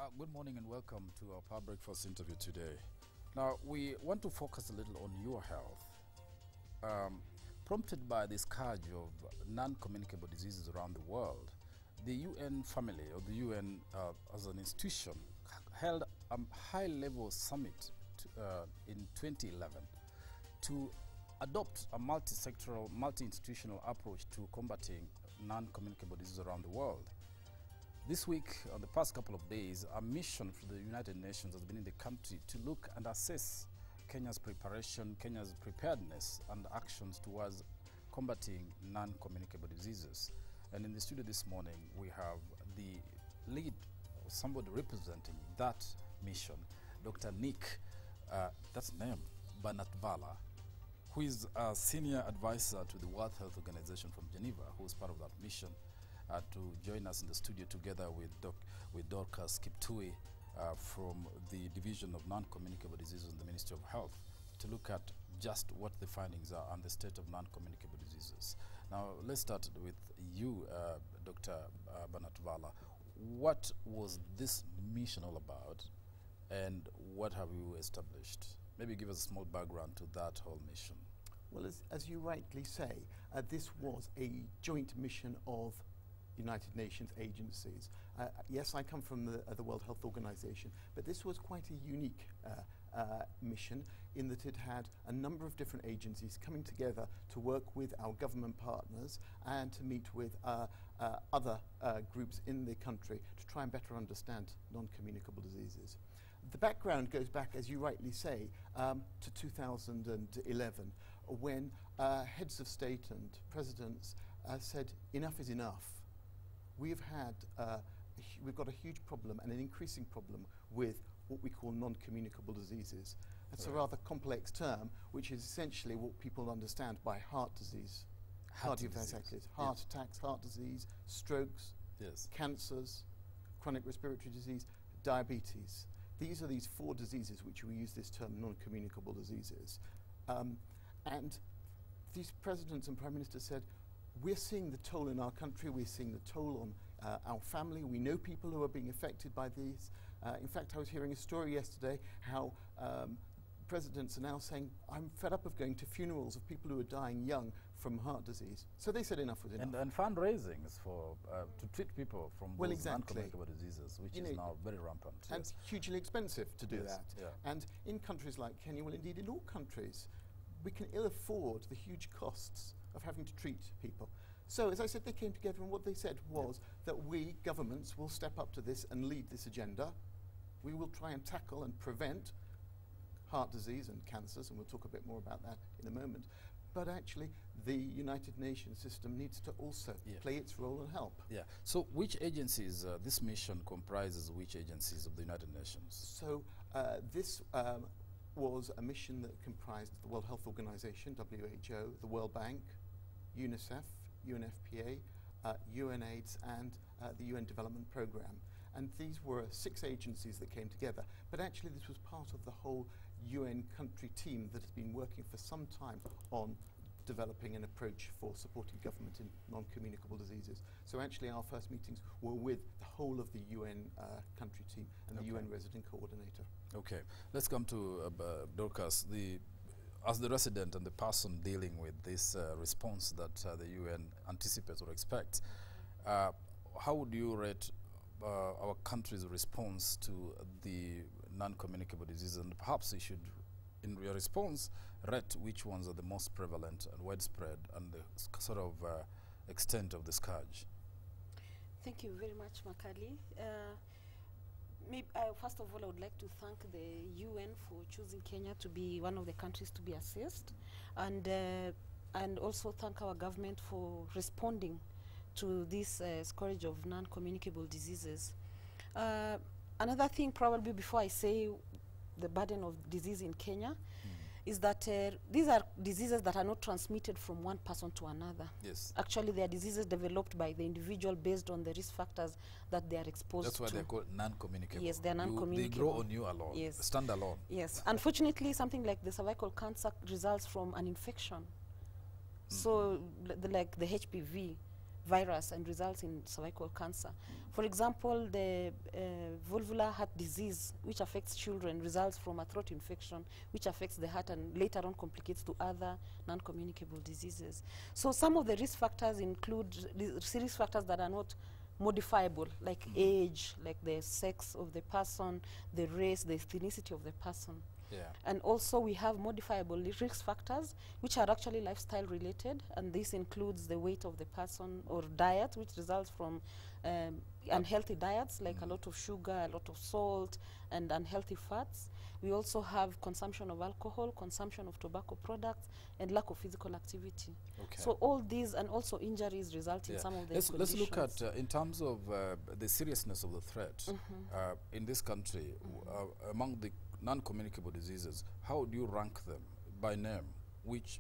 Good morning and welcome to our Power Breakfast interview today. Now, we want to focus a little on your health. Prompted by the scourge of non-communicable diseases around the world, the UN family, or the UN as an institution, held a high-level summit in 2011 to adopt a multi-sectoral, multi-institutional approach to combating non-communicable diseases around the world. This week, on the past couple of days, a mission from the United Nations has been in the country to look and assess Kenya's preparation, Kenya's preparedness and actions towards combating non-communicable diseases. And in the studio this morning, we have the lead, somebody representing that mission, Dr. Nick, that's name, Banatvala, who is a senior advisor to the World Health Organization from Geneva, who is part of that mission. To join us in the studio together with Dorcas Kiptui from the Division of Non-Communicable Diseases in the Ministry of Health to look at just what the findings are on the state of non-communicable diseases. Now, let's start with you, Dr. Banatvala. What was this mission all about and what have you established? Maybe give us a small background to that whole mission. Well, as you rightly say, this was a joint mission of United Nations agencies. Yes, I come from the World Health Organization, but this was quite a unique mission in that it had a number of different agencies coming together to work with our government partners and to meet with other groups in the country to try and better understand non-communicable diseases. The background goes back, as you rightly say, to 2011, when heads of state and presidents said enough is enough. We've got a huge problem and an increasing problem with what we call non-communicable diseases. That's a rather complex term, which is essentially what people understand by heart disease, cardiovascular, heart attacks, heart disease, strokes, cancers, chronic respiratory disease, diabetes. These are these four diseases which we use this term non-communicable diseases. And these presidents and prime ministers said, we're seeing the toll in our country, we're seeing the toll on our family, we know people who are being affected by these. In fact, I was hearing a story yesterday how presidents are now saying, I'm fed up of going to funerals of people who are dying young from heart disease. So they said enough was enough. And fundraisings for, to treat people from those non-communicable diseases, which is now very rampant. And hugely expensive to do that. Yeah. And in countries like Kenya, well indeed in all countries, we can ill afford the huge costs of having to treat people. So, as I said, they came together and what they said was that we, governments, will step up to this and lead this agenda. We will try and tackle and prevent heart disease and cancers, and we'll talk a bit more about that in a moment. But actually, the United Nations system needs to also play its role and help. Yeah. So, which agencies, this mission comprises which agencies of the United Nations? So, this was a mission that comprised the World Health Organization, W.H.O, the World Bank, UNICEF, UNFPA, UNAIDS and the UN Development Programme. And these were 6 agencies that came together. But actually this was part of the whole UN country team that has been working for some time on developing an approach for supporting government in non-communicable diseases. So actually our first meetings were with the whole of the UN country team and the UN resident coordinator. Okay, let's come to Dorcas. As the resident and the person dealing with this response that the UN anticipates or expects, how would you rate our country's response to the non-communicable diseases? And perhaps you should, in your response, rate which ones are the most prevalent and widespread and the sort of extent of the scourge. Thank you very much, Makali. First of all, I would like to thank the UN for choosing Kenya to be one of the countries to be assessed, and also thank our government for responding to this scourge of non-communicable diseases. Another thing, probably before I say the burden of disease in Kenya, is that these are diseases that are not transmitted from one person to another. Yes. Actually, they are diseases developed by the individual based on the risk factors that they are exposed to. That's why they're called non-communicable. Yes, they're non-communicable. They grow on you alone, stand alone. Yes. Unfortunately, something like the cervical cancer results from an infection. So, like the HPV, virus and results in cervical cancer. For example, the vulvar heart disease, which affects children, results from a throat infection, which affects the heart and later on complicates to other non-communicable diseases. So some of the risk factors include risk factors that are not modifiable, like age, like the sex of the person, the race, the ethnicity of the person. Yeah. And also we have modifiable risk factors, which are actually lifestyle related, and this includes the weight of the person or diet, which results from unhealthy diets, like a lot of sugar, a lot of salt, and unhealthy fats. We also have consumption of alcohol, consumption of tobacco products, and lack of physical activity. Okay. So all these, and also injuries result in some of the conditions. Let's look at, in terms of the seriousness of the threat in this country, among the non-communicable diseases, how do you rank them by name? Which?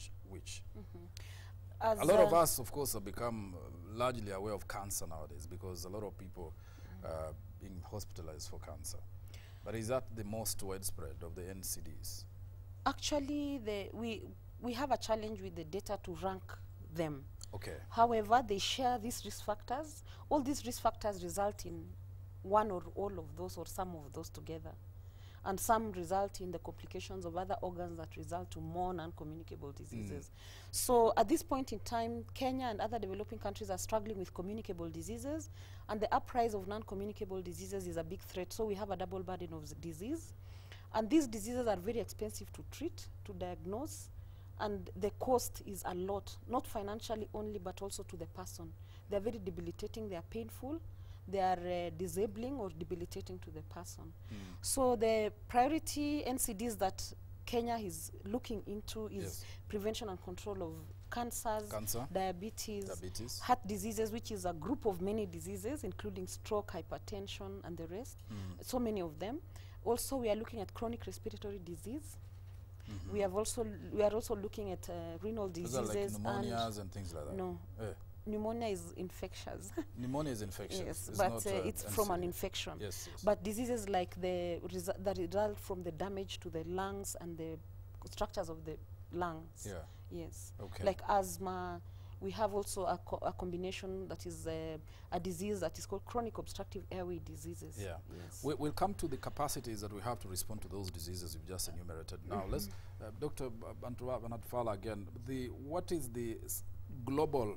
A lot of us, of course, have become largely aware of cancer nowadays because a lot of people being hospitalized for cancer. But is that the most widespread of the NCDs? Actually, we have a challenge with the data to rank them. Okay. However, they share these risk factors. All these risk factors result in one or all of those or some of those together. And some result in the complications of other organs that result to more non-communicable diseases. So at this point in time, Kenya and other developing countries are struggling with communicable diseases, and the uprise of non-communicable diseases is a big threat. So we have a double burden of disease. And these diseases are very expensive to treat, to diagnose, and the cost is a lot, not financially only, but also to the person. They're very debilitating, they are painful, they are disabling or debilitating to the person. So the priority NCDs that Kenya is looking into is prevention and control of cancers, diabetes, heart diseases, which is a group of many diseases, including stroke, hypertension, and the rest. So many of them. Also, we are looking at chronic respiratory disease. We are also looking at renal diseases. Like pneumonias and things like that? No. Pneumonia is infectious. Pneumonia is infectious. Yes, it's but it's from an infection. Yes. But diseases like that result from the damage to the lungs and the structures of the lungs. Yeah. Yes. Okay. Like asthma. We have also a combination that is a disease that is called chronic obstructive airway diseases. Yeah. Yes. We'll come to the capacities that we have to respond to those diseases you've just enumerated. Now, let's, Dr. Banatvala again, what is the global,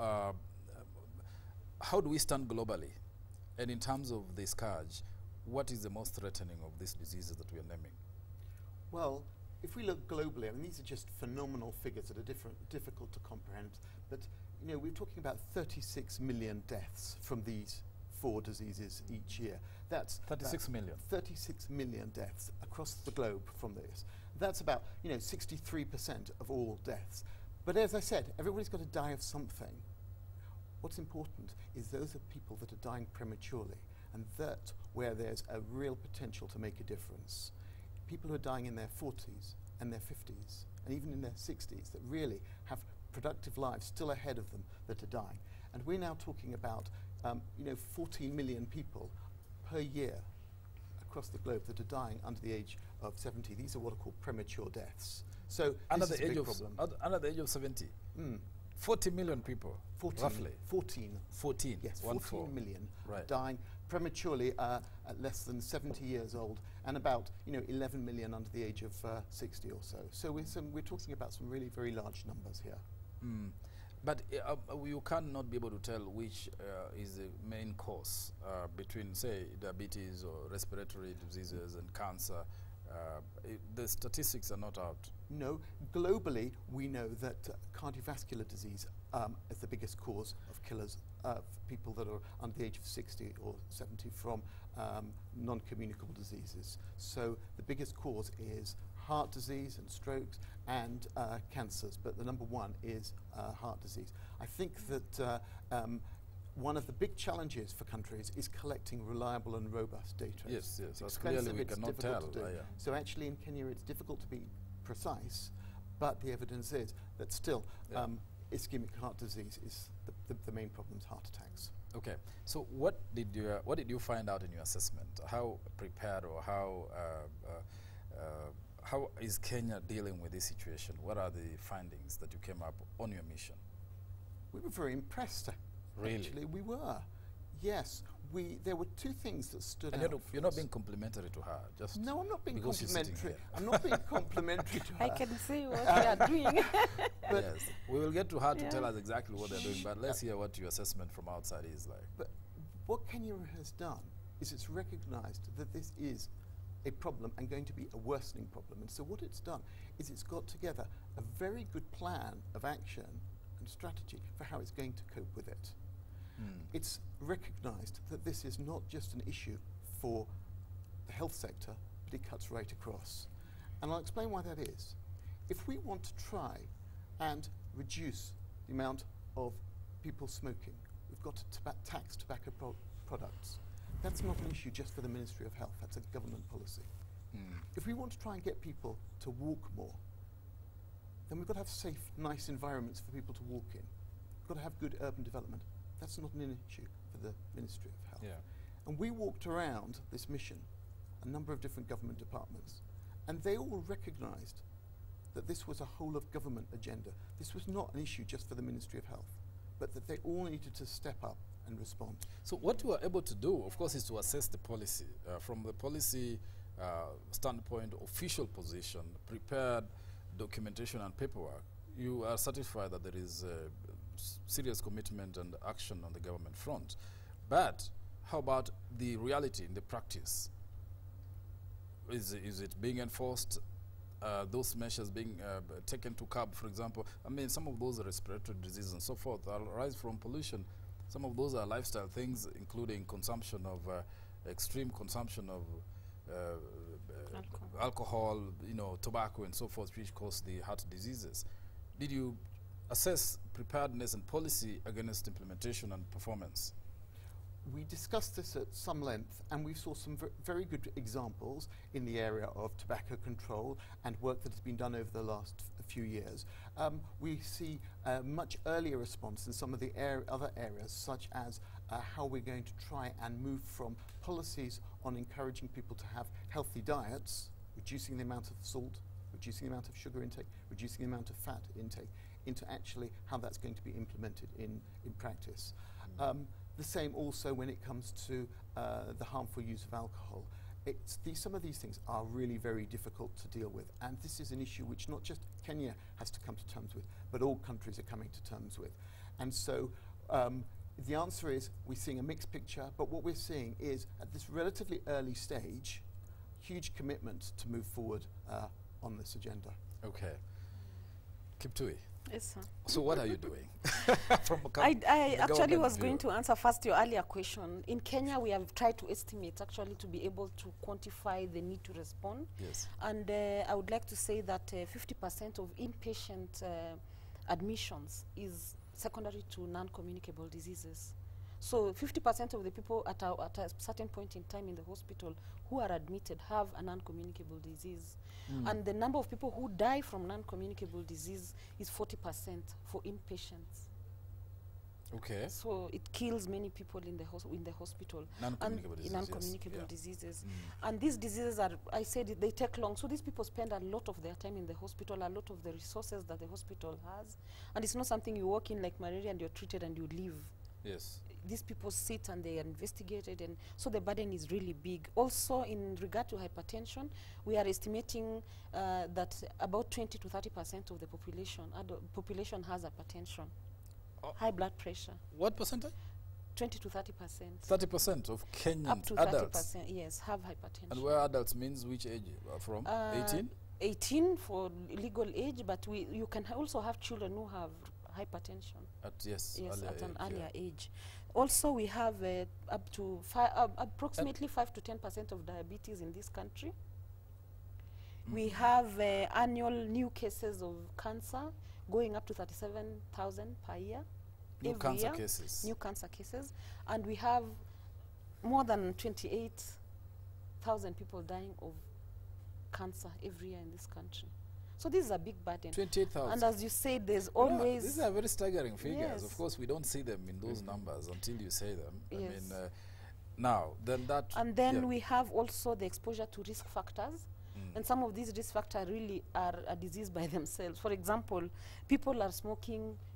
how do we stand globally? And in terms of the scourge, what is the most threatening of these diseases that we are naming? Well, if we look globally, I mean, these are just phenomenal figures that are difficult to comprehend. But, you know, we're talking about 36 million deaths from these 4 diseases each year. That's 36 million. 36 million deaths across the globe from this. That's about, 63% of all deaths. But as I said, everybody's got to die of something. What's important is those are people that are dying prematurely, and that's where there's a real potential to make a difference. People who are dying in their 40s and their 50s and even in their 60s that really have productive lives still ahead of them that are dying. And we're now talking about 14 million people per year across the globe that are dying under the age of 70. These are what are called premature deaths. So under this the is a age big of problem. under the age of 70. 40 million people, 14, roughly. 14. 14. Yes, 14 million right. dying prematurely at less than 70 years old, and about 11 million under the age of 60 or so. So we're talking about some really very large numbers here. But you cannot be able to tell which is the main cause between, say, diabetes or respiratory diseases and cancer. The statistics are not out. No, globally we know that cardiovascular disease is the biggest cause of killers of people that are under the age of 60 or 70 from non-communicable diseases. So the biggest cause is heart disease and strokes and cancers, but the number one is heart disease. I think that one of the big challenges for countries is collecting reliable and robust data. Yes, yes. It's Clearly expensive, we it's cannot difficult tell. to do. So actually in Kenya it's difficult to be precise, but the evidence is that still ischemic heart disease is the main problem is heart attacks. Okay, so what did you find out in your assessment? How prepared or how is Kenya dealing with this situation? What are the findings that you came up on your mission? We were very impressed. Really? Actually, we were. Yes. There were two things that stood And out. you're not being complimentary to her, just No, I'm not being because she's sitting complimentary. here. I'm not being complimentary to her. I can see what they are doing. But yes, we will get to her to Yeah. tell us exactly what they're doing, but let's hear what your assessment from outside is like. But what Kenya has done is it's recognized that this is a problem and going to be a worsening problem. And so what it's done is it's got together a very good plan of action and strategy for how it's going to cope with it. It's recognized that this is not just an issue for the health sector, but it cuts right across. And I'll explain why that is. If we want to try and reduce the amount of people smoking, we've got to tax tobacco products. That's not an issue just for the Ministry of Health, that's a government policy. If we want to try and get people to walk more, then we've got to have safe, nice environments for people to walk in. We've got to have good urban development. That's not an issue for the Ministry of Health. Yeah. And we walked around this mission, a number of different government departments, and they all recognized that this was a whole of government agenda. This was not an issue just for the Ministry of Health, but that they all needed to step up and respond. So what you are able to do, of course, is to assess the policy. From the policy standpoint, official position, prepared documentation and paperwork, you are satisfied that there is serious commitment and action on the government front. But how about the reality in the practice? Is it being enforced? Those measures being taken to curb, for example? I mean, some of those are respiratory diseases and so forth arise from pollution. Some of those are lifestyle things, including consumption of extreme consumption of alcohol, tobacco and so forth, which cause the heart diseases. Did you assess preparedness and policy against implementation and performance? We discussed this at some length, and we saw some very good examples in the area of tobacco control and work that has been done over the last few years. We see a much earlier response in some of the other areas, such as how we're going to try and move from policies on encouraging people to have healthy diets, reducing the amount of salt, reducing the amount of sugar intake, reducing the amount of fat intake, into actually how that's going to be implemented in practice. The same also when it comes to the harmful use of alcohol. Some of these things are really very difficult to deal with, and this is an issue which not just Kenya has to come to terms with, but all countries are coming to terms with. And so the answer is we're seeing a mixed picture, but what we're seeing is at this relatively early stage, huge commitment to move forward on this agenda. Okay. Kiptui. Yes, sir. So what are you doing? I actually was going to answer first your earlier question. In Kenya, we have tried to estimate actually to be able to quantify the need to respond. Yes. And I would like to say that 50% of inpatient admissions is secondary to non-communicable diseases. So 50% of the people at a certain point in time in the hospital who are admitted have a non-communicable disease. And the number of people who die from non-communicable disease is 40% for inpatients. Okay. So it kills many people in the hospital. Non-communicable diseases. Non-communicable Yeah. diseases. And these diseases are, I said it, they take long. So these people spend a lot of their time in the hospital, a lot of the resources that the hospital has. And it's not something you walk in like malaria and you're treated and you leave. Yes. These people sit and they are investigated, and so the burden is really big. Also, in regard to hypertension, we are estimating that about 20 to 30% of the population has hypertension, high blood pressure. What percentage? 20 to 30%. 30% of Kenyan Up to adults. 30%, yes, have hypertension. And where adults means which age? From 18? 18 for legal age, but you can also have children who have hypertension. At An earlier age. Also, we have up to approximately 5 to 10% of diabetes in this country. We have annual new cases of cancer going up to 37,000 per year. New cancer cases. New cancer cases. And we have more than 28,000 people dying of cancer every year in this country. So this is a big burden. 28,000. And as you said, there's always... These are very staggering figures. Yes. Of course, we don't see them in those numbers until you say them. Yes. I mean, now, then that... And then we have also the exposure to risk factors. And some of these risk factors really are a disease by themselves. For example, people are smoking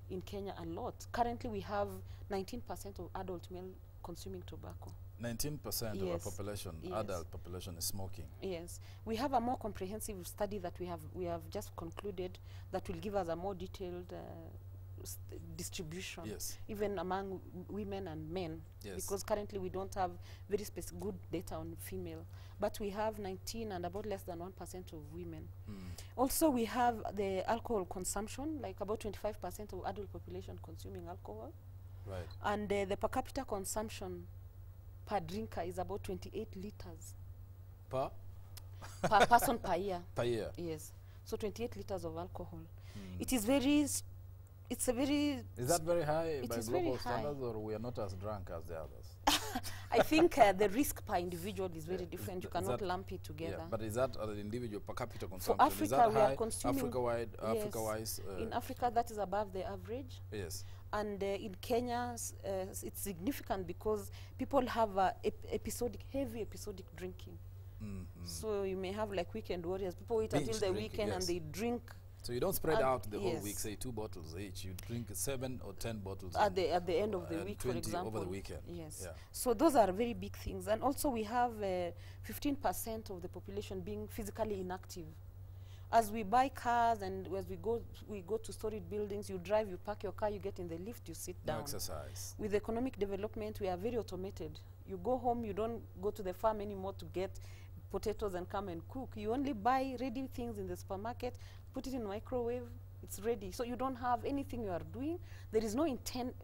in Kenya a lot. Currently, we have 19% of adult male consuming tobacco. 19% of our population, adult population, is smoking. Yes, we have a more comprehensive study that we have just concluded that will give us a more detailed distribution, even among women and men, because currently we don't have very good data on female, but we have 19 and about less than 1% of women. Also, we have the alcohol consumption, like about 25% of adult population consuming alcohol, and the per capita consumption per drinker is about 28 liters per person per year. Per year. Yes, so 28 liters of alcohol. It is very it's a very... Is that very high by global standards, or we are not as drunk as the others? I think the risk per individual is very different. You cannot lump it together. But is that an individual per capita consumption? For Africa, is that we high? are consuming... Africa-wise? In Africa, that is above the average. Yes. And in Kenya, it's significant because people have heavy episodic drinking. So you may have like weekend warriors. People wait until the weekend and they drink. So you don't spread out the whole week, say 2 bottles each. You drink 7 or 10 bottles at the end of the week, for example. Over the weekend. Yes. Yeah. So those are very big things. And also we have 15% of the population being physically inactive. As we buy cars and as we go to storied buildings, you drive, you park your car, you get in the lift, you sit down. No exercise. With economic development, we are very automated. You go home, you don't go to the farm anymore to get potatoes and come and cook. You only buy ready things in the supermarket, put it in microwave, it's ready. So you don't have anything you are doing. There is no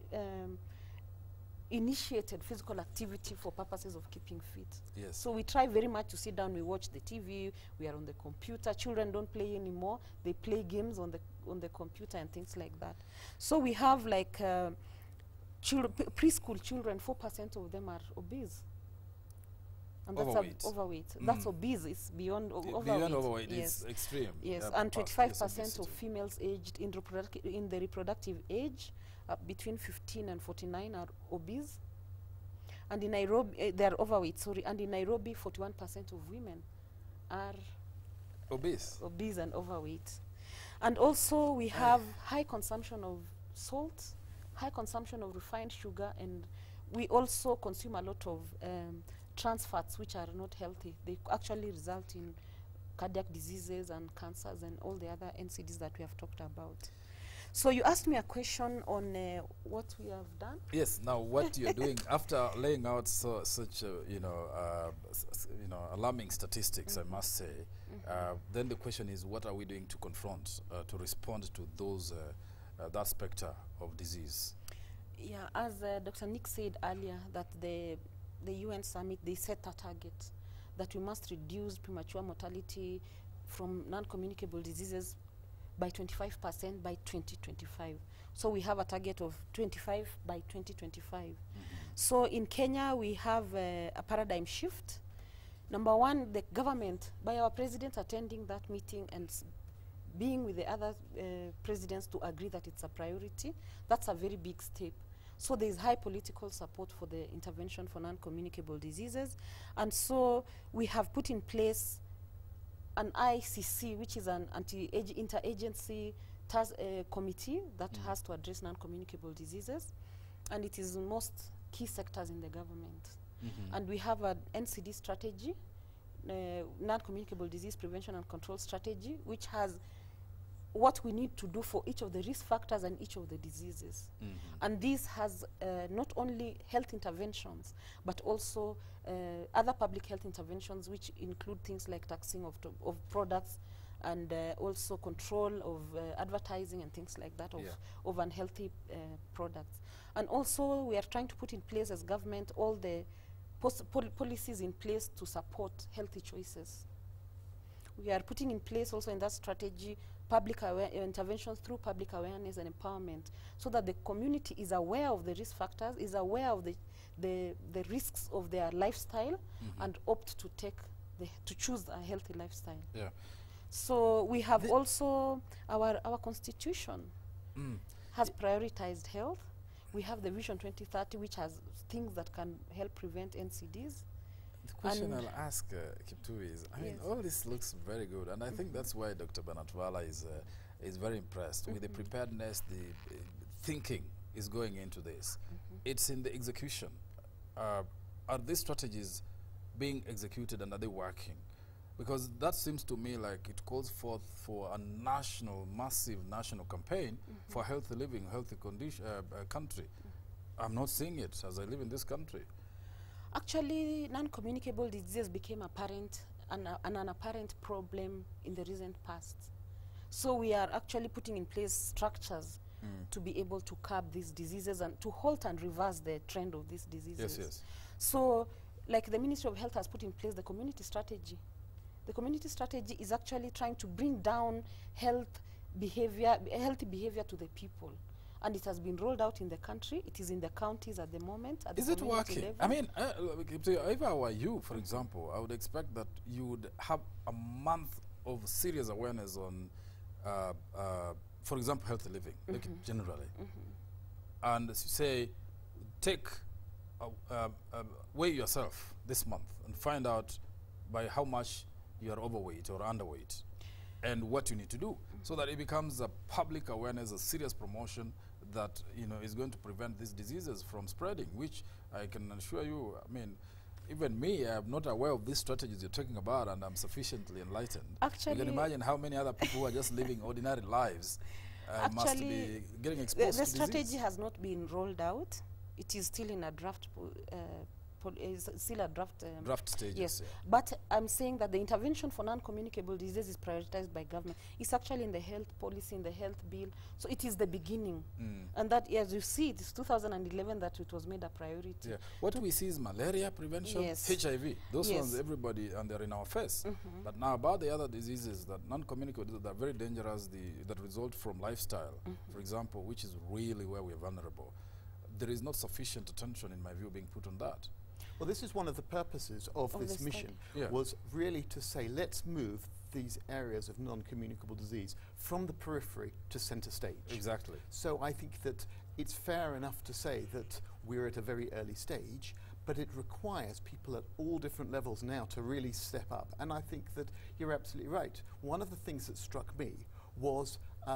initiated physical activity for purposes of keeping fit. Yes. So we try very much to sit down, we watch the TV, we are on the computer. Children don't play anymore. They play games on the computer and things like that. So we have like preschool children, 4% of them are obese. And that's overweight. That's obese. It's beyond overweight. Beyond overweight, it's extreme. Yes, and 25% of females aged in the reproductive age, between 15 and 49, are obese. And in Nairobi, they are overweight. Sorry, and in Nairobi, 41% of women are obese and overweight. And also, we have high consumption of salt, high consumption of refined sugar, and we also consume a lot of trans fats, which are not healthy. They actually result in cardiac diseases and cancers and all the other NCDs that we have talked about. So you asked me a question on what we have done. Yes. Now, what you're doing after laying out such alarming statistics, I must say. Then the question is, what are we doing to confront, to respond to those that specter of disease? Yeah, as Dr. Nick said earlier, that the UN summit, they set a target that we must reduce premature mortality from non-communicable diseases by 25% by 2025. So we have a target of 25 by 2025. So in Kenya, we have a paradigm shift. Number one, the government, by our president attending that meeting and being with the other presidents to agree that it's a priority, that's a very big step. So there is high political support for the intervention for non-communicable diseases. And so we have put in place an ICC, which is an interagency committee that has to address non-communicable diseases. And it is in most key sectors in the government. And we have an NCD strategy, non-communicable disease prevention and control strategy, which has what we need to do for each of the risk factors and each of the diseases. And this has not only health interventions, but also other public health interventions, which include things like taxing of products and also control of advertising and things like that of unhealthy products. And also we are trying to put in place as government all the policies in place to support healthy choices. We are putting in place also in that strategy public interventions through public awareness and empowerment, so that the community is aware of the risk factors, is aware of the risks of their lifestyle, and opt to choose a healthy lifestyle. Yeah. So we have also our constitution has prioritized health. We have the Vision 2030, which has things that can help prevent NCDs. The question I'll ask Kiptui is, I mean, all this looks very good, and I think that's why Dr. Banatvala is very impressed with the preparedness, the thinking is going into this. It's in the execution. Are these strategies being executed and are they working? Because that seems to me like it calls forth for a national, massive national campaign for healthy living, healthy country. I'm not seeing it as I live in this country. Actually, non-communicable diseases became apparent and an apparent problem in the recent past. So we are actually putting in place structures to be able to curb these diseases and to halt and reverse the trend of these diseases. Yes, yes. So, like the Ministry of Health has put in place the community strategy. The community strategy is actually trying to bring down healthy behavior to the people. And it has been rolled out in the country. It is in the counties at the moment. At Is the it working? level. I mean, if I were you, for example, I would expect that you would have a month of serious awareness on, for example, healthy living, like generally. And say, weigh yourself this month and find out by how much you are overweight or underweight and what you need to do, so that it becomes a public awareness, a serious promotion that is going to prevent these diseases from spreading, which I can assure you, I mean, even me, I'm not aware of these strategies you're talking about, and I'm sufficiently enlightened. Actually, you can imagine how many other people who are just living ordinary lives must be getting exposed the to strategy disease. has not been rolled out. It is still in a draft draft stages. Yes, Yeah. but I'm saying that the intervention for non-communicable disease is prioritized by government. It's actually in the health policy, in the health bill. So it is the beginning. And that, as you see, it is 2011 that it was made a priority. Yeah. What we see is malaria prevention, Yes. HIV. Those Yes. ones, everybody, and they're in our face. But now about the other diseases that non-communicable, that are very dangerous, that result from lifestyle, for example, which is really where we're vulnerable. There is not sufficient attention, in my view, being put on that. Well, this is one of the purposes of this mission, was really to say, let's move these areas of non-communicable disease from the periphery to center stage. Exactly. So I think that it's fair enough to say that we're at a very early stage, but it requires people at all different levels now to really step up. And I think that you're absolutely right. One of the things that struck me was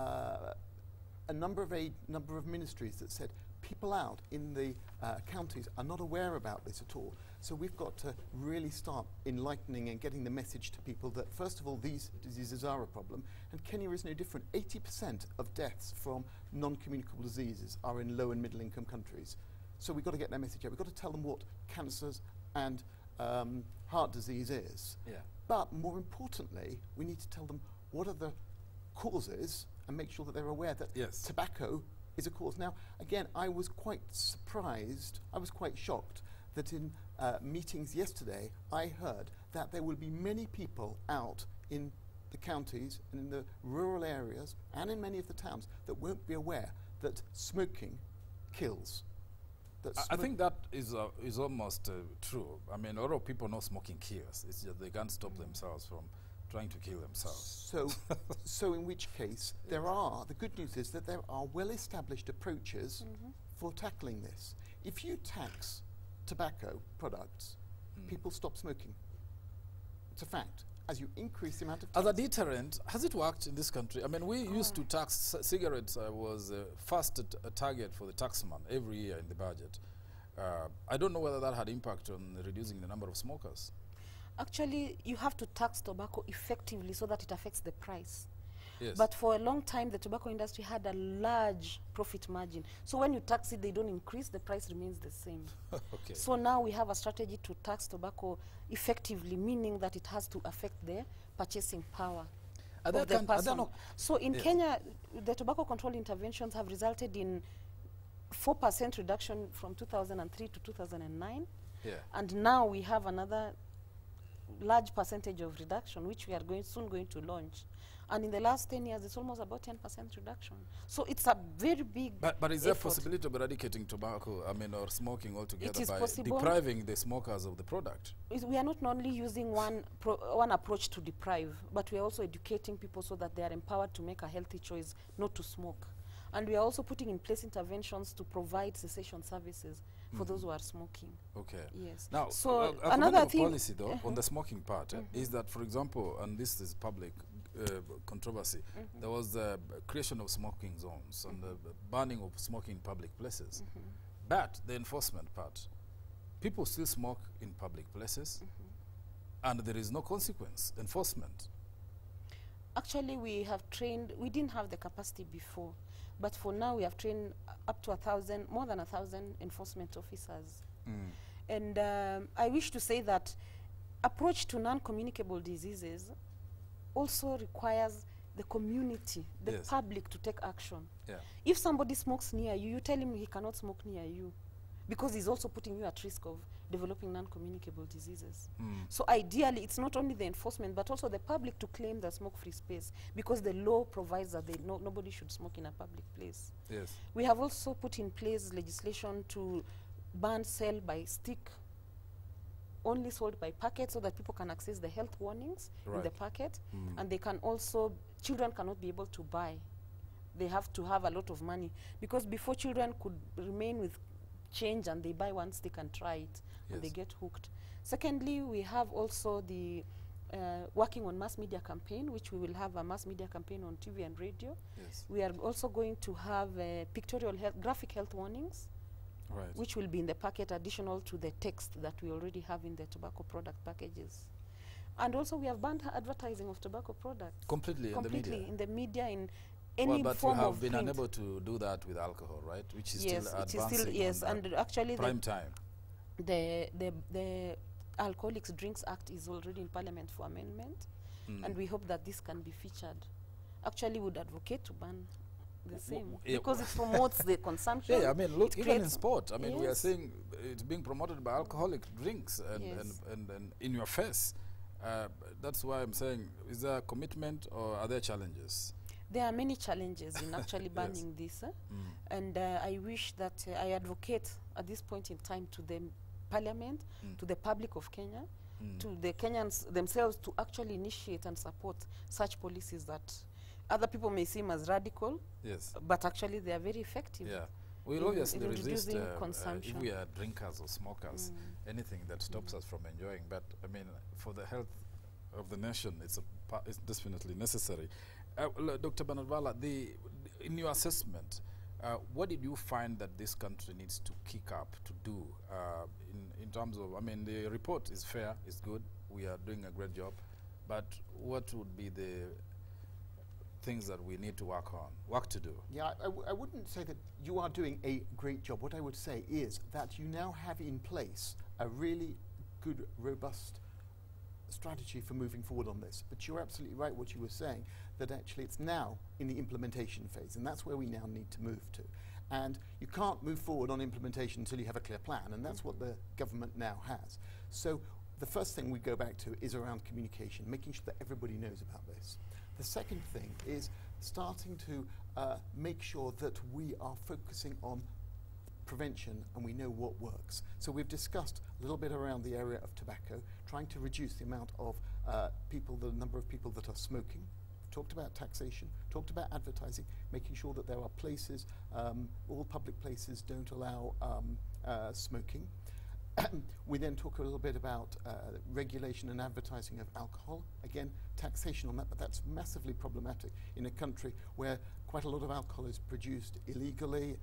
a number of ministries that said, people out in the counties are not aware about this at all. So we've got to really start enlightening and getting the message to people that, first of all, these diseases are a problem. And Kenya is no different. 80% of deaths from non-communicable diseases are in low and middle income countries. So we've got to get that message out. We've got to tell them what cancers and heart disease is. Yeah. But more importantly, we need to tell them what are the causes and make sure that they're aware that tobacco is a cause. Now, again, I was quite surprised, I was quite shocked that in meetings yesterday, I heard that there will be many people out in the counties and in the rural areas and in many of the towns that won't be aware that smoking kills. I think that is almost true. I mean, a lot of people know smoking kills. It's just they can't stop themselves from trying to kill themselves. So in which case, the good news is that there are well-established approaches for tackling this. If you tax tobacco products, people stop smoking. It's a fact. As you increase the amount of tax. As a deterrent, has it worked in this country? I mean, we used to tax cigarettes. Was first a target for the taxman every year in the budget. I don't know whether that had impact on reducing the number of smokers. Actually, you have to tax tobacco effectively so that it affects the price. Yes. But for a long time, the tobacco industry had a large profit margin. So when you tax it, they don't increase, the price remains the same. Okay. So now we have a strategy to tax tobacco effectively, meaning that it has to affect the purchasing power of the person. So in Kenya, the tobacco control interventions have resulted in 4% reduction from 2003 to 2009. Yeah. And now we have another large percentage of reduction, which we are soon going to launch. And in the last 10 years, it's almost about 10% reduction. So it's a very big But is there a possibility of eradicating tobacco, or smoking altogether by possible. depriving the smokers of the product? We are not only using one approach to deprive, but we are also educating people so that they are empowered to make a healthy choice not to smoke. And we are also putting in place interventions to provide cessation services for those who are smoking. Okay. Yes. Now, so another thing policy, though, on the smoking part, is that, for example, and this is public, controversy. There was the creation of smoking zones and the banning of smoking in public places. But the enforcement part, people still smoke in public places and there is no consequence, enforcement. Actually, we have trained, we didn't have the capacity before, but for now we have trained up to 1,000, more than 1,000 enforcement officers. And I wish to say that approach to non-communicable diseases also requires the community, the public to take action. If somebody smokes near you, you tell him he cannot smoke near you because he's also putting you at risk of developing non-communicable diseases. So ideally, it's not only the enforcement, but also the public to claim the smoke-free space because the law provides that nobody should smoke in a public place. We have also put in place legislation to ban sale by stick, only sold by packet so that people can access the health warnings in the packet. And they can also, children cannot be able to buy. They have to have a lot of money because before children could remain with change and they buy one stick and try it and they get hooked. Secondly, we have also the working on mass media campaign, which we will have a mass media campaign on TV and radio. We are also going to have pictorial health, graphic health warnings, which will be in the packet additional to the text that we already have in the tobacco product packages. And also we have banned advertising of tobacco products. Completely in the media, in any but form you have of been print. unable to do that with alcohol, right? Which is Yes, still it is advancing still, on and actually prime time. The Alcoholics Drinks Act is already in Parliament for amendment, and we hope that this can be featured. Actually, would advocate to ban the same because it promotes the consumption. I mean, look, even in sport, I mean, we are saying it's being promoted by alcoholic drinks and in your face. That's why I'm saying, is there a commitment or are there challenges? There are many challenges in actually banning this, and I wish that I advocate at this point in time to the Parliament, to the public of Kenya, to the Kenyans themselves to actually initiate and support such policies that other people may seem as radical, but actually they are very effective. We'll obviously resist consumption. if we are drinkers or smokers, anything that stops us from enjoying. But I mean, for the health of the nation, it's definitely necessary. Dr. Banatvala, in your assessment, what did you find that this country needs to kick up to do in terms of, I mean, the report is fair, it's good, we are doing a great job, but what would be the things that we need to work to do? Yeah, I wouldn't say that you are doing a great job. What I would say is that you now have in place a really good, robust strategy for moving forward on this. But you're absolutely right what you were saying, that actually it's now in the implementation phase, and that's where we now need to move to. And you can't move forward on implementation until you have a clear plan, and that's what the government now has. So the first thing we go back to is around communication, making sure that everybody knows about this. The second thing is starting to make sure that we are focusing on prevention and we know what works. So we've discussed a little bit around the area of tobacco, trying to reduce the amount of the number of people that are smoking. Talked about taxation, talked about advertising, making sure that there are places, all public places don't allow smoking. We then talk a little bit about regulation and advertising of alcohol. Again, taxation on that, but that's massively problematic in a country where quite a lot of alcohol is produced illegally.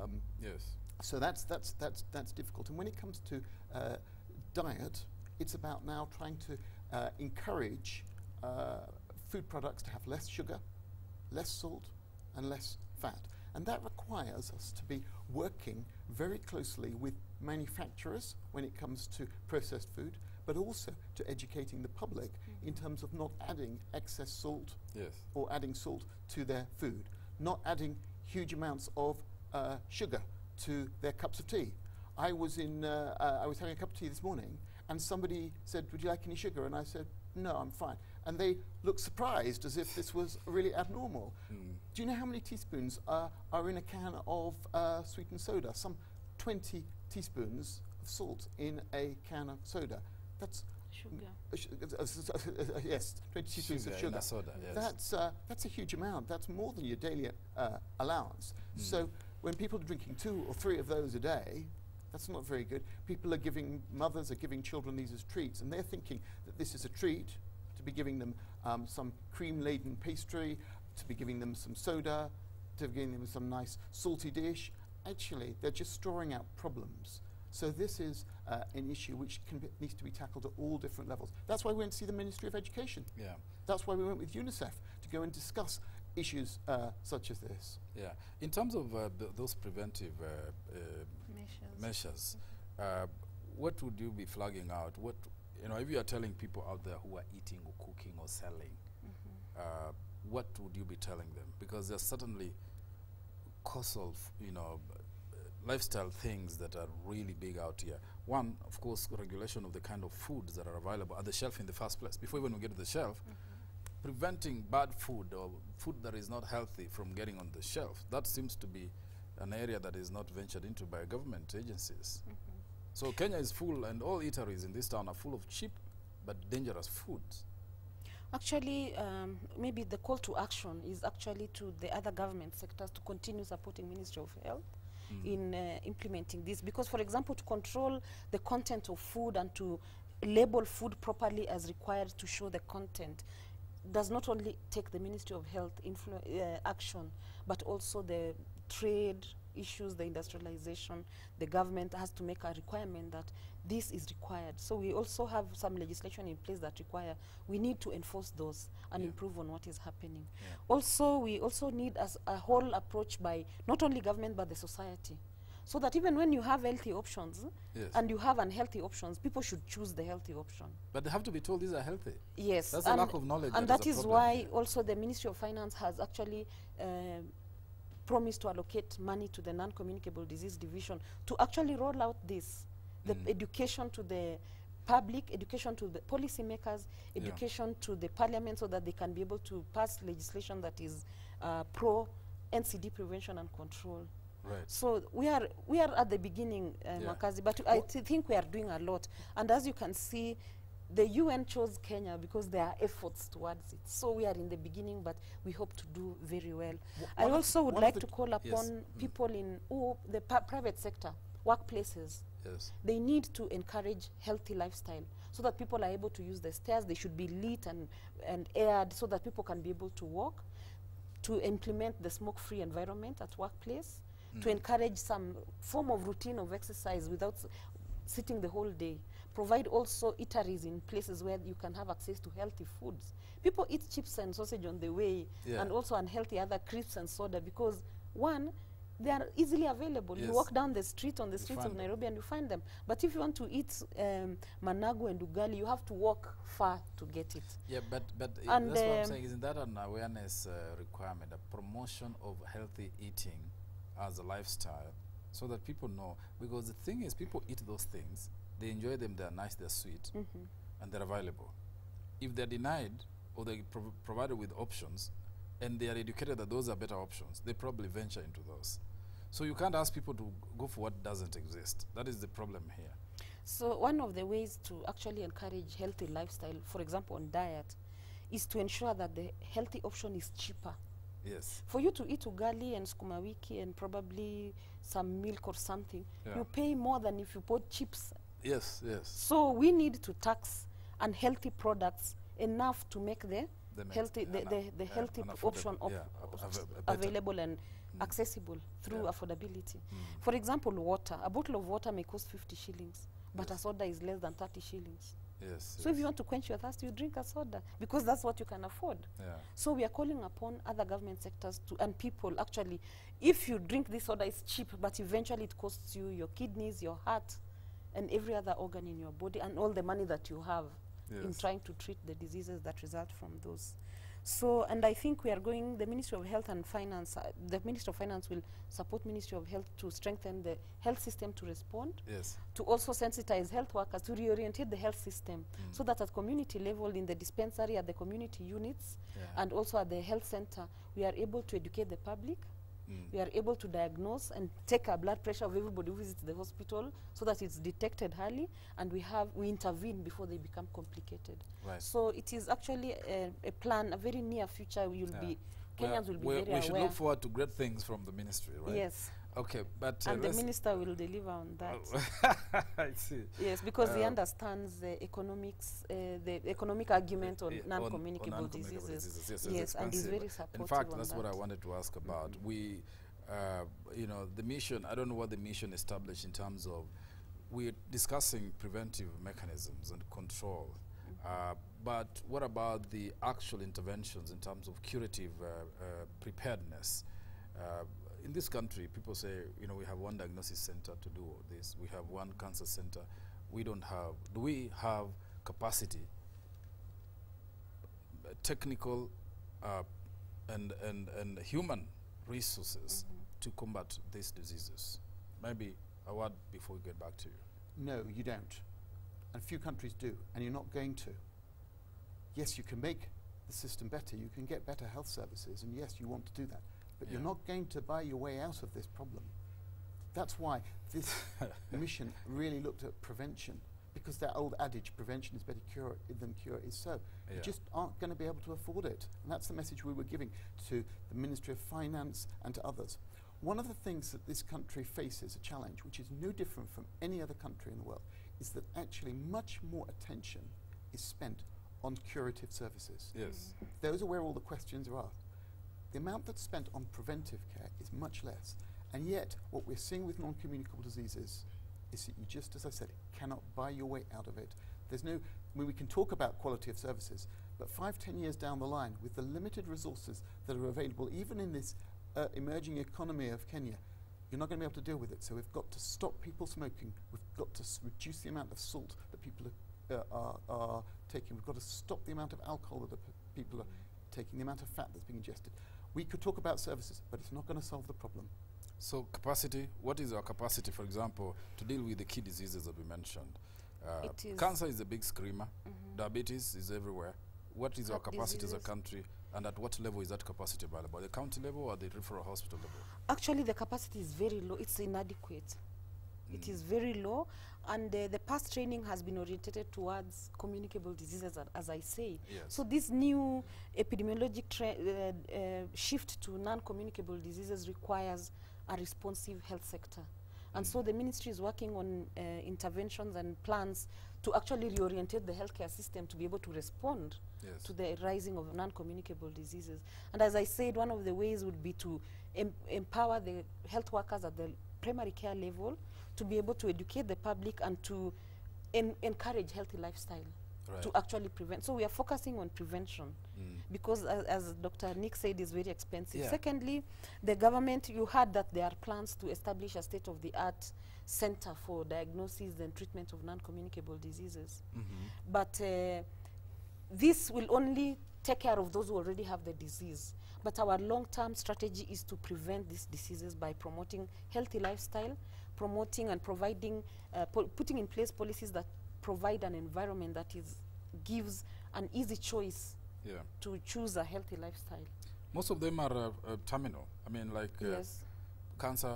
So that's difficult. And when it comes to diet, it's about now trying to encourage food products to have less sugar, less salt, and less fat. And that requires us to be working very closely with manufacturers when it comes to processed food, but also to educating the public in terms of not adding excess salt or adding salt to their food, not adding huge amounts of sugar to their cups of tea. I was having a cup of tea this morning, and somebody said, "Would you like any sugar?" And I said, "No, I'm fine." And they looked surprised as if this was really abnormal. Do you know how many teaspoons are in a can of sweetened soda? Some 20 teaspoons of salt in a can of soda. That's sugar. Yes, 20 teaspoons of sugar. In a soda, yes. That's a huge amount. That's more than your daily allowance. So when people are drinking 2 or 3 of those a day, that's not very good. Mothers are giving children these as treats, and they're thinking that this is a treat to to be giving them some cream-laden pastry, to be giving them some soda, to be giving them some nice salty dish. Actually, they're just storing out problems. So this is an issue which needs to be tackled at all different levels. That's why we went to see the Ministry of Education. Yeah. That's why we went with UNICEF to go and discuss issues such as this. Yeah. In terms of those preventive measures, what would you be flagging out? What, you know, if you are telling people out there who are eating or cooking or selling, what would you be telling them? Because there's certainly causal, you know, lifestyle things that are really big out here. One, of course, regulation of the kind of foods that are available at the shelf in the first place. Before even we get to the shelf, preventing bad food or food that is not healthy from getting on the shelf, that seems to be an area that is not ventured into by government agencies. So Kenya is full, and all eateries in this town are full of cheap but dangerous foods. Actually, maybe the call to action is actually to the other government sectors to continue supporting Ministry of Health in implementing this. Because, for example, to control the content of food and to label food properly as required to show the content does not only take the Ministry of Health action, but also the trade issues, the industrialization. The government has to make a requirement that this is required. So we also have some legislation in place that require, we need to enforce those and improve on what is happening. Also, we also need a whole approach by not only government but the society. So that even when you have healthy options and you have unhealthy options, people should choose the healthy option. But they have to be told these are healthy. Yes. That's a lack of knowledge. And that is why also the Ministry of Finance has actually promised to allocate money to the non-communicable disease division to actually roll out this, the education to the public, education to the policymakers, education to the parliament, so that they can be able to pass legislation that is pro-NCD prevention and control. Right. So we are at the beginning, Makazi, but I think we are doing a lot. And as you can see, the UN chose Kenya because there are efforts towards it. So we are in the beginning, but we hope to do very well. I also would like to call upon people in the private sector, workplaces. Yes. They need to encourage healthy lifestyle so that people are able to use the stairs. They should be lit and aired so that people can be able to walk, to implement the smoke-free environment at workplace, to encourage some form of routine of exercise without sitting the whole day. Provide also eateries in places where you can have access to healthy foods. People eat chips and sausage on the way, and also unhealthy other crisps and soda because, one, they are easily available. You walk down the street on the streets of Nairobi and you find them. But if you want to eat managu and ugali, you have to walk far to get it. Yeah, but that's what I'm saying. Isn't that an awareness requirement, a promotion of healthy eating as a lifestyle, so that people know? Because the thing is, people eat those things, they enjoy them, they're nice, they're sweet, and they're available. If they're denied or they're provided with options, and they are educated that those are better options, they probably venture into those. So you can't ask people to go for what doesn't exist. That is the problem here. So one of the ways to actually encourage healthy lifestyle, for example on diet, is to ensure that the healthy option is cheaper. Yes. For you to eat ugali and sukuma wiki and probably some milk or something, you pay more than if you bought chips. Yes, yes. So we need to tax unhealthy products enough to make the healthy option available and accessible through affordability. For example, water. A bottle of water may cost 50 shillings, but a soda is less than 30 shillings. Yes. So if you want to quench your thirst, you drink a soda because that's what you can afford. So we are calling upon other government sectors to, and people actually, if you drink this soda, it's cheap, but eventually it costs you your kidneys, your heart, and every other organ in your body, and all the money that you have in trying to treat the diseases that result from those. So, and I think we are going, the Ministry of Health and Finance, the Ministry of Finance will support Ministry of Health to strengthen the health system to respond, to also sensitize health workers, to reorientate the health system, so that at community level, in the dispensary, at the community units, and also at the health center, we are able to educate the public. We are able to diagnose and take a blood pressure of everybody who visits the hospital so that it's detected early, and we intervene before they become complicated. So it is actually a plan, a very near future. Kenyans will be very aware. We should look forward to great things from the ministry, right? Yes. Okay, but and the minister will deliver on that. I see. Yes, because he understands the economic argument on non-communicable diseases. Yes, and he's very supportive. In fact, on that's that. what I wanted to ask about. We, you know, the mission, I don't know what the mission established in terms of, we're discussing preventive mechanisms and control. But what about the actual interventions in terms of curative preparedness? In this country, people say, you know, we have one diagnosis center to do this. We have one cancer center. We don't have, do we have capacity, technical and human resources to combat these diseases? Maybe a word before we get back to you. No, you don't. And few countries do, and you're not going to. Yes, you can make the system better. You can get better health services, and yes, you want to do that. But you're not going to buy your way out of this problem. That's why this mission really looked at prevention, because that old adage, prevention is better cure than cure, is so. You just aren't going to be able to afford it. And that's the message we were giving to the Ministry of Finance and to others. One of the things that this country faces, a challenge, which is no different from any other country in the world, is that actually much more attention is spent on curative services. Yes. Those are where all the questions are asked. The amount that's spent on preventive care is much less. And yet, what we're seeing with non-communicable diseases is that you just, as I said, cannot buy your way out of it. There's no, I mean, we can talk about quality of services, but 5–10 years down the line, with the limited resources that are available, even in this emerging economy of Kenya, you're not going to be able to deal with it. So we've got to stop people smoking. We've got to reduce the amount of salt that people are taking. We've got to stop the amount of alcohol that people are taking, the amount of fat that's being ingested. We could talk about services, but it's not going to solve the problem. So capacity, what is our capacity, for example, to deal with the key diseases that we mentioned? Cancer is a big screamer. Diabetes is everywhere. What is our capacity as a country, and at what level is that capacity available? The county level or the referral hospital level? Actually, the capacity is very low. It's inadequate. It is very low, and the past training has been oriented towards communicable diseases, as I say. Yes. So this new epidemiologic shift to non-communicable diseases requires a responsive health sector. And so the ministry is working on interventions and plans to actually reorientate the healthcare system to be able to respond to the rising of non-communicable diseases. And as I said, one of the ways would be to empower the health workers at the primary care level to be able to educate the public and to encourage healthy lifestyle to actually prevent. So we are focusing on prevention because, as Dr. Nick said, it's very expensive. Secondly, the government, you heard that there are plans to establish a state-of-the-art center for diagnosis and treatment of non-communicable diseases. But this will only take care of those who already have the disease. But our long-term strategy is to prevent these diseases by promoting healthy lifestyle, promoting and providing, putting in place policies that provide an environment that gives an easy choice to choose a healthy lifestyle. Most of them are terminal. I mean, like cancer,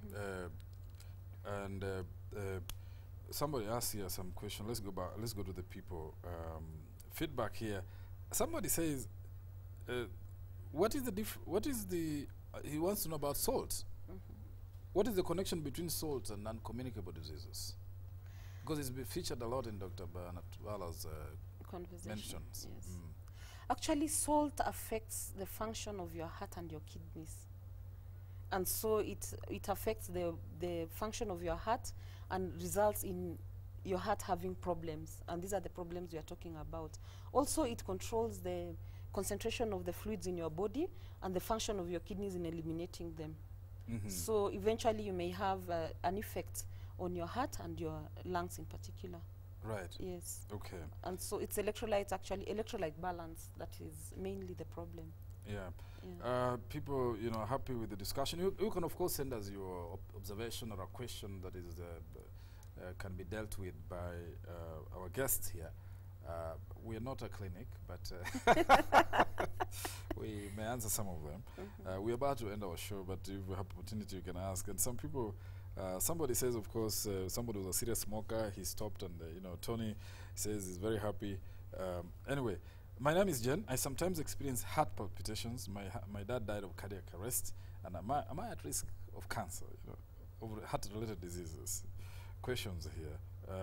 and somebody asked here some question. Let's go back. Let's go to the people. Feedback here. Somebody says, "What is the he wants to know about salt. What is the connection between salt and non-communicable diseases? Because it's been featured a lot in Dr. Banatwala's mentions. Yes. Actually, salt affects the function of your heart and your kidneys. And so it affects the function of your heart and results in your heart having problems. And these are the problems we are talking about. Also, it controls the concentration of the fluids in your body and the function of your kidneys in eliminating them. So eventually you may have an effect on your heart and your lungs in particular. Right. Yes. Okay. And so it's electrolytes, actually, electrolyte balance that is mainly the problem. People, you know, happy with the discussion. You can, of course, send us your observation or a question that is can be dealt with by our guests here. We are not a clinic, but we may answer some of them. We're about to end our show, but if you have opportunity, you can ask. And some people, somebody says, of course, somebody was a serious smoker. He stopped, and you know, Tony says he's very happy. Anyway, my name is Jen. I sometimes experience heart palpitations. My dad died of cardiac arrest, and am I at risk of cancer, you know, over heart-related diseases. Questions here.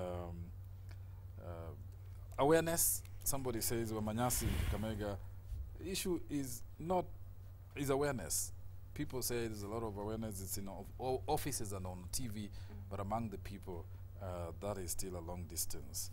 Awareness. Somebody says, Wamanyasi, Kamega. Issue is awareness. People say there's a lot of awareness. It's in offices and on TV, but among the people, that is still a long distance.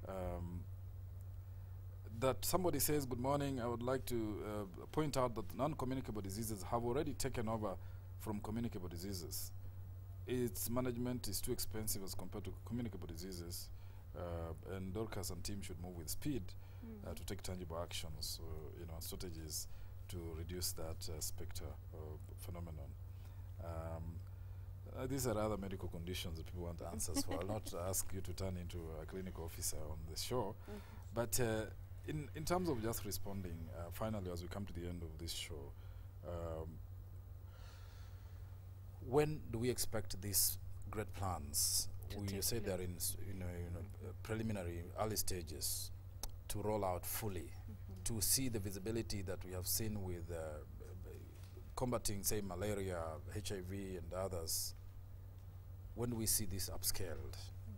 That somebody says, good morning, I would like to point out that non-communicable diseases have already taken over from communicable diseases. Its management is too expensive as compared to communicable diseases, and Dorcas and team should move with speed to take tangible actions, you know, strategies to reduce that specter phenomenon. These are other medical conditions that people want answers for. I'll not ask you to turn into a clinical officer on the show, but in terms of just responding, finally, as we come to the end of this show, when do we expect these great plans? You say they're in preliminary, early stages, to roll out fully, to see the visibility that we have seen with combating, say, malaria, HIV, and others. When do we see this upscaled?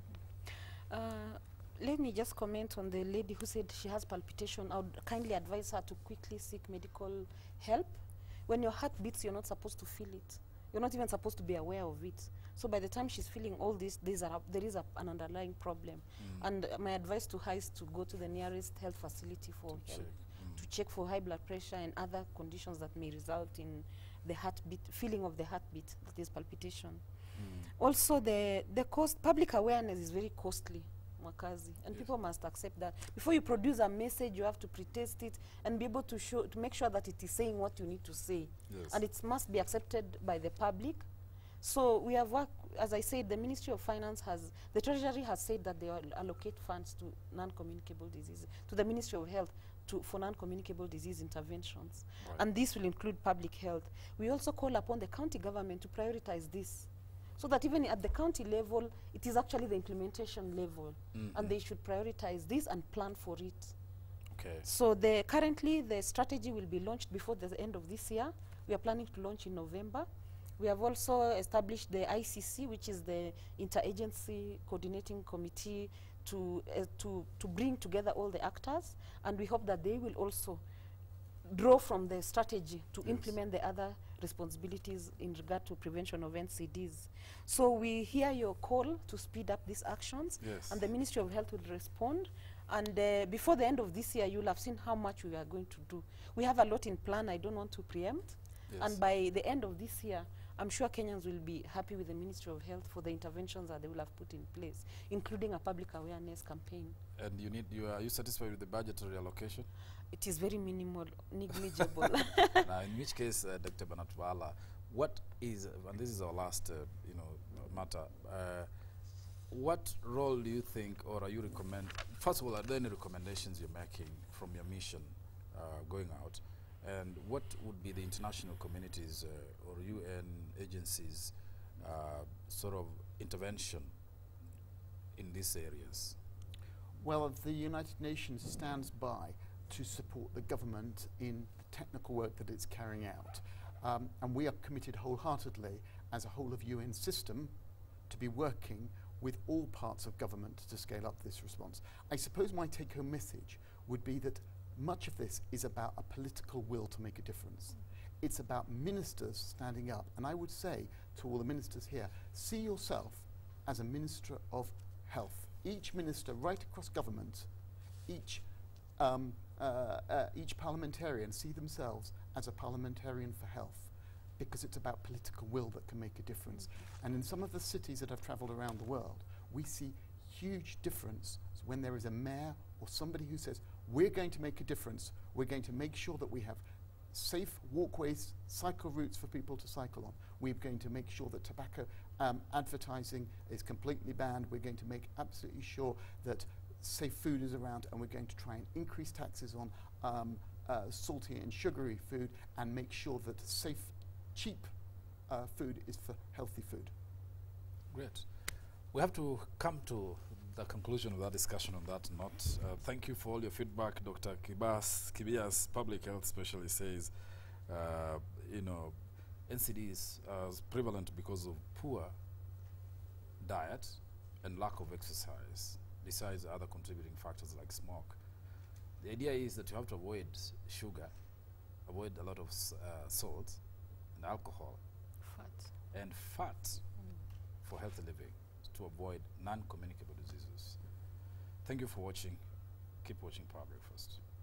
Let me just comment on the lady who said she has palpitation. I would kindly advise her to quickly seek medical help. When your heart beats, you're not supposed to feel it. You're not even supposed to be aware of it. So by the time she's feeling all this, there is an underlying problem. And my advice to her is to go to the nearest health facility for help, to check for high blood pressure and other conditions that may result in the heartbeat, feeling of the heartbeat, that is palpitation. Also, the cost, public awareness is very costly, Mwakazi, and people must accept that. Before you produce a message, you have to pretest it and be able to make sure that it is saying what you need to say. And it must be accepted by the public. So we have worked, as I said, the Ministry of Finance the Treasury has said that they will allocate funds to non-communicable diseases, to the Ministry of Health for non-communicable disease interventions. And this will include public health. We also call upon the county government to prioritize this, so that even at the county level, it is actually the implementation level, and they should prioritize this and plan for it. Okay. So currently the strategy will be launched before the end of this year. We are planning to launch in November. We have also established the ICC, which is the Interagency Coordinating Committee, to bring together all the actors, and we hope that they will also draw from the strategy to implement the other responsibilities in regard to prevention of NCDs. So we hear your call to speed up these actions, and the Ministry of Health will respond. And before the end of this year, you'll have seen how much we are going to do. We have a lot in plan. I don't want to preempt. And by the end of this year, I'm sure Kenyans will be happy with the Ministry of Health for the interventions that they will have put in place, including a public awareness campaign. And are you satisfied with the budgetary allocation? It is very minimal, negligible. Now, in which case, Dr. Banatvala, what is, and this is our last, matter, what role do you think, or are you first of all, are there any recommendations you're making from your mission going out? And what would be the international communities or UN agencies sort of intervention in these areas? Well, the United Nations stands by to support the government in the technical work that it's carrying out. And we are committed wholeheartedly as a whole of UN system to be working with all parts of government to scale up this response. I suppose my take-home message would be that much of this is about a political will to make a difference. It's about ministers standing up. And I would say to all the ministers here, see yourself as a minister of health. Each minister right across government, each parliamentarian see themselves as a parliamentarian for health, because it's about political will that can make a difference. And in some of the cities that I've traveled around the world, we see huge difference when there is a mayor or somebody who says, we're going to make a difference. We're going to make sure that we have safe walkways, cycle routes for people to cycle on. We're going to make sure that tobacco advertising is completely banned. We're going to make absolutely sure that safe food is around, and we're going to try and increase taxes on salty and sugary food and make sure that safe, cheap food is for healthy food. Great. We have to come to the conclusion of that discussion on that note. Thank you for all your feedback. Dr. Kibias, public health specialist, says, NCD is prevalent because of poor diet and lack of exercise, besides other contributing factors like smoke. The idea is that you have to avoid sugar, avoid a lot of salt and alcohol and fat for healthy living to avoid non-communicable diseases. Thank you for watching. Keep watching Power Breakfast.